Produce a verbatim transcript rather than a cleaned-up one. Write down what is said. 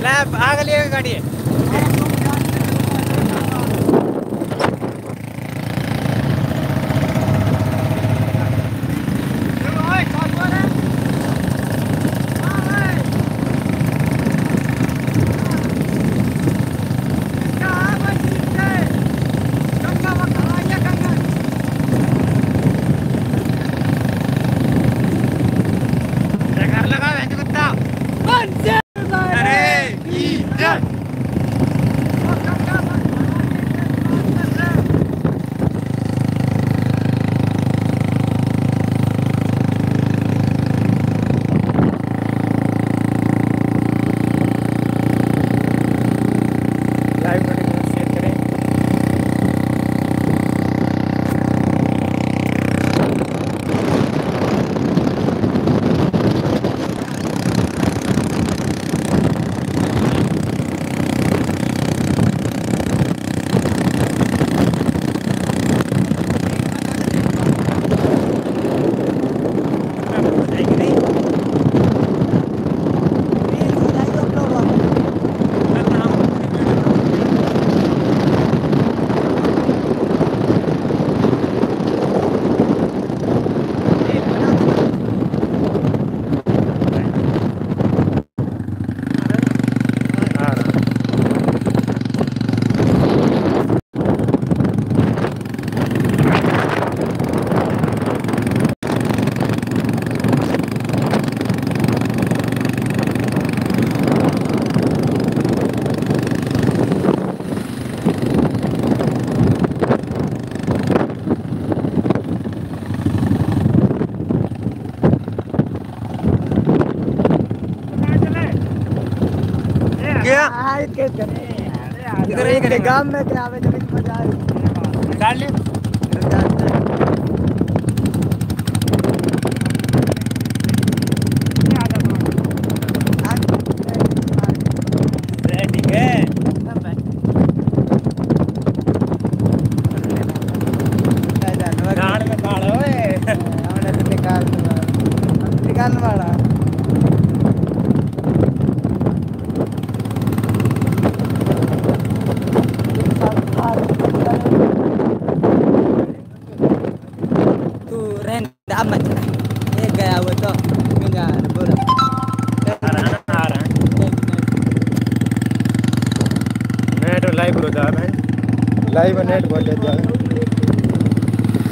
आगे लिए गाड़ी है। इधर एक गांव में क्या आवे जब मजा आ रही डाल ले ठीक है गाड़ में काढ़ ओए हमने तो निकाल निकाल वाला amat ये गया वो तो मिला बोला आ रहा है आ रहा है नेट लाइव हो जा रहा है लाइव नेट बोल जा